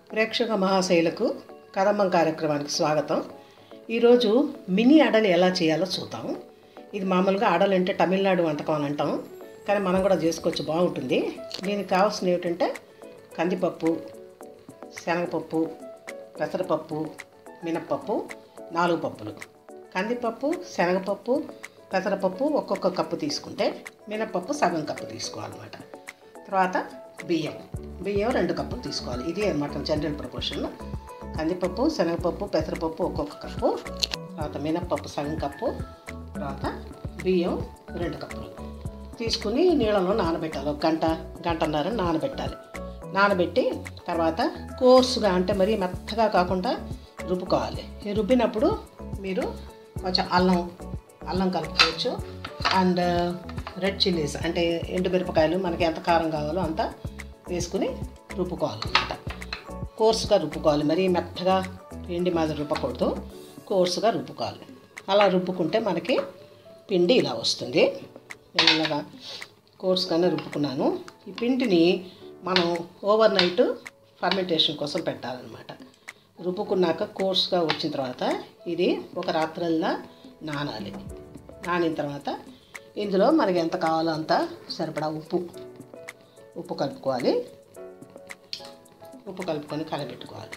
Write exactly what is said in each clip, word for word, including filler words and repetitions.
ప్రేక్షక మహాశైలకు కదంబం కార్యక్రమానికి స్వాగతం. ఈరోజు మినీ అడలు ఎలా చేయాలో చూద్దాం. ఇది మామూలుగా అడలు అంటే తమిళనాడు వంటకం అని అంటాం, కానీ మనం కూడా చేసుకోవచ్చు, బాగుంటుంది. దీనికి కావాల్సినవి ఏమిటంటే కందిపప్పు, శనగపప్పు, పెసరపప్పు, మినప్పప్పు, నాలుగు పప్పులు. కందిపప్పు, శనగపప్పు, పెసరపప్పు ఒక్కొక్క కప్పు తీసుకుంటే మినప్పప్పు సగం కప్పు తీసుకోవాలన్నమాట. తర్వాత బియ్యం బియ్యం రెండు కప్పులు తీసుకోవాలి. ఇది అన్నమాట జనరల్ ప్రపోర్షన్. కందిపప్పు, శనగపప్పు, పెసరపప్పు ఒక్కొక్క కప్పు, తర్వాత మినప్పప్పు సగం కప్పు, తర్వాత బియ్యం రెండు కప్పులు తీసుకుని నీళ్ళలో నానబెట్టాలి. ఒక గంట గంటన్నర నానబెట్టాలి. నానబెట్టి తర్వాత కోర్సుగా, అంటే మరీ మెత్తగా కాకుండా రుబ్బుకోవాలి. ఈ రుబ్బినప్పుడు మీరు కొంచెం అల్లం అల్లం కలుపుకోవచ్చు. అండ్ రెడ్ చిల్లీస్ అంటే ఎండుమిరపకాయలు మనకి ఎంత కారం కావాలో అంత వేసుకుని రుబ్బుకోవాలన్నమాట. కోర్సుగా రుబ్బుకోవాలి, మరీ మెత్తగా పిండి మాదిరి రుబ్బకూడదు, కోర్సుగా రుబ్బుకోవాలి. అలా రుబ్బుకుంటే మనకి పిండి ఇలా వస్తుంది. నేను ఇలాగా కోర్సుగానే రుబ్బుకున్నాను. ఈ పిండిని మనం ఓవర్ నైట్ ఫర్మెంటేషన్ కోసం పెట్టాలన్నమాట. రుబ్బుకున్నాక కోర్సుగా వచ్చిన తర్వాత ఇది ఒక రాత్రల్లా నానాలి. నానిన తర్వాత ఇందులో మనకి ఎంత కావాలో అంత సరిపడా ఉప్పు ఉప్పు కలుపుకోవాలి. ఉప్పు కలుపుకొని కలపెట్టుకోవాలి.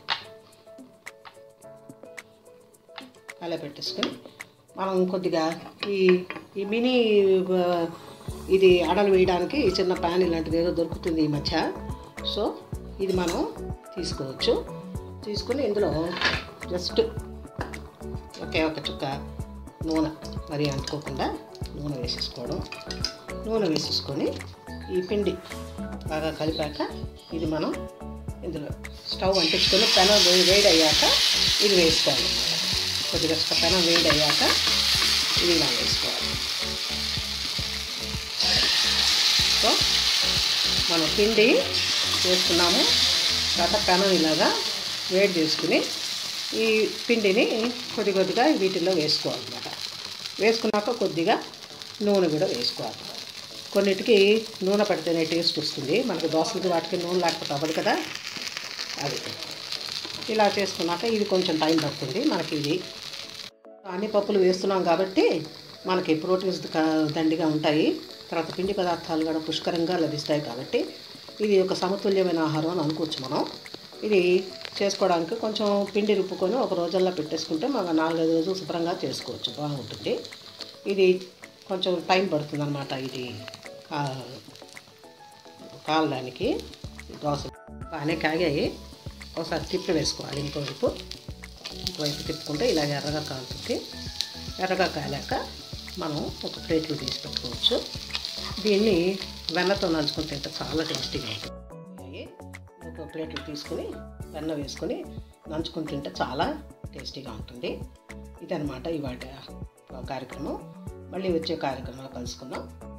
కలపెట్టేసుకొని మనం కొద్దిగా ఈ ఈ మినీ ఇది అడలు వేయడానికి చిన్న ప్యాన్ ఇలాంటిది ఏదో దొరుకుతుంది ఈ మధ్య. సో ఇది మనం తీసుకోవచ్చు. తీసుకుని ఇందులో జస్ట్ ఒకే ఒక చుక్క నూనె, మరి అంటుకోకుండా నూనె వేసేసుకోవడం. నూనె వేసేసుకొని ఈ పిండి బాగా కలిపాక ఇది మనం ఇందులో స్టవ్ అంటించుకొని పెనం వేడి అయ్యాక ఇది వేసుకోవాలి. కొద్దిగా పెనం వేడి అయ్యాక ఇది ఇలా వేసుకోవాలి. సో మనం పిండి వేసుకున్నాము. తర్వాత పెనం ఇలాగా వేడి చేసుకుని ఈ పిండిని కొద్ది కొద్దిగా వీటిల్లో వేసుకోవాలన్నమాట. వేసుకున్నాక కొద్దిగా నూనె కూడా వేసుకోవాలి. కొన్నిటికి నూనె పెడితేనే టేస్ట్ వస్తుంది. మనకి దోశలకి వాటికి నూనె లేకపోతే అవ్వదు కదా. అది ఇలా చేసుకున్నాక ఇది కొంచెం టైం పడుతుంది మనకి. ఇది అన్ని పప్పులు వేస్తున్నాం కాబట్టి మనకి ప్రోటీన్స్ దండిగా ఉంటాయి. తర్వాత పిండి పదార్థాలు కూడా పుష్కలంగా లభిస్తాయి కాబట్టి ఇది ఒక సమతుల్యమైన ఆహారం అని అనుకోవచ్చు మనం. ఇది చేసుకోవడానికి కొంచెం పిండి రుబ్బుకొని ఒక రోజుల్లో పెట్టేసుకుంటే మనం నాలుగైదు రోజులు శుభ్రంగా చేసుకోవచ్చు, బాగుంటుంది. ఇది కొంచెం టైం పడుతుంది అన్నమాట. ఇది కాలడానికి దోశ బాగానే కాగాయి. ఒకసారి తిప్పి వేసుకోవాలి. ఇంకోవైపు ఇంకోవైపు తిప్పుకుంటే ఇలా ఎర్రగా కాలుతుంది. ఎర్రగా కాలాక మనం ఒక ప్లేట్లో తీసి పెట్టుకోవచ్చు. దీన్ని వెన్నతో నంచుకొని తింటే చాలా టేస్టీగా ఉంటుంది. ఒక ప్లేట్లు తీసుకుని వెన్న వేసుకొని నంచుకొని తింటే చాలా టేస్టీగా ఉంటుంది. ఇదన్నమాట ఇవాళ కార్యక్రమం. మళ్ళీ వచ్చే కార్యక్రమంలో కలుసుకుందాం.